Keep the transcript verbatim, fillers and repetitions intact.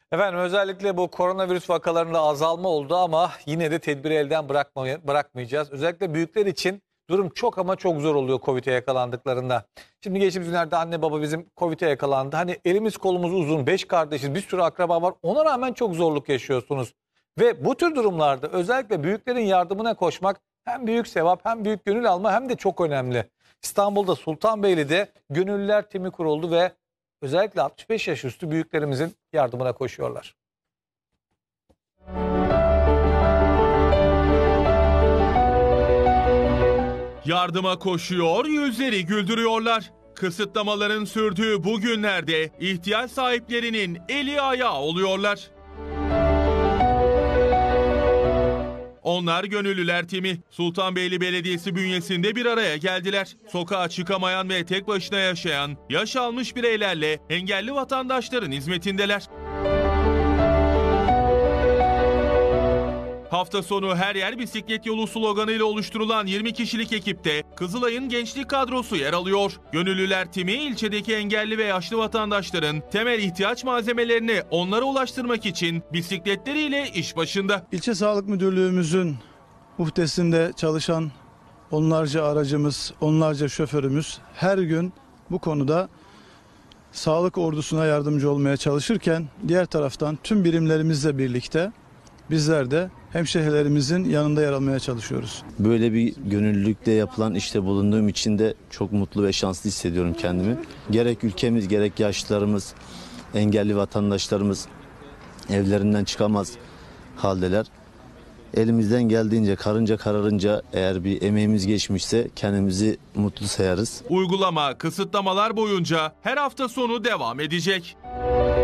Efendim özellikle bu koronavirüs vakalarında azalma oldu ama yine de tedbiri elden bırakmay bırakmayacağız. Özellikle büyükler için durum çok ama çok zor oluyor Covid'e yakalandıklarında. Şimdi geçtiğimiz günlerde anne baba bizim Covid'e yakalandı. Hani elimiz kolumuz uzun, beş kardeşiz, bir sürü akraba var. Ona rağmen çok zorluk yaşıyorsunuz. Ve bu tür durumlarda özellikle büyüklerin yardımına koşmak hem büyük sevap hem büyük gönül alma hem de çok önemli. İstanbul'da Sultanbeyli'de gönüllüler timi kuruldu ve özellikle altmış beş yaş üstü büyüklerimizin yardımına koşuyorlar. Yardıma koşuyor, yüzleri güldürüyorlar. Kısıtlamaların sürdüğü bu günlerde ihtiyaç sahiplerinin eli ayağı oluyorlar. Onlar gönüllüler timi. Sultanbeyli Belediyesi bünyesinde bir araya geldiler. Sokağa çıkamayan ve tek başına yaşayan, yaş almış bireylerle engelli vatandaşların hizmetindeler. Hafta sonu her yer bisiklet yolu sloganıyla oluşturulan yirmi kişilik ekipte Kızılay'ın gençlik kadrosu yer alıyor. Gönüllüler timi ilçedeki engelli ve yaşlı vatandaşların temel ihtiyaç malzemelerini onlara ulaştırmak için bisikletleriyle iş başında. İlçe Sağlık Müdürlüğümüzün muhtesinde çalışan onlarca aracımız, onlarca şoförümüz her gün bu konuda sağlık ordusuna yardımcı olmaya çalışırken diğer taraftan tüm birimlerimizle birlikte bizler de hemşehrilerimizin yanında yer almaya çalışıyoruz. Böyle bir gönüllülükle yapılan işte bulunduğum için de çok mutlu ve şanslı hissediyorum kendimi. Gerek ülkemiz gerek yaşlılarımız, engelli vatandaşlarımız evlerinden çıkamaz haldeler. Elimizden geldiğince, karınca kararınca eğer bir emeğimiz geçmişse kendimizi mutlu sayarız. Uygulama kısıtlamalar boyunca her hafta sonu devam edecek.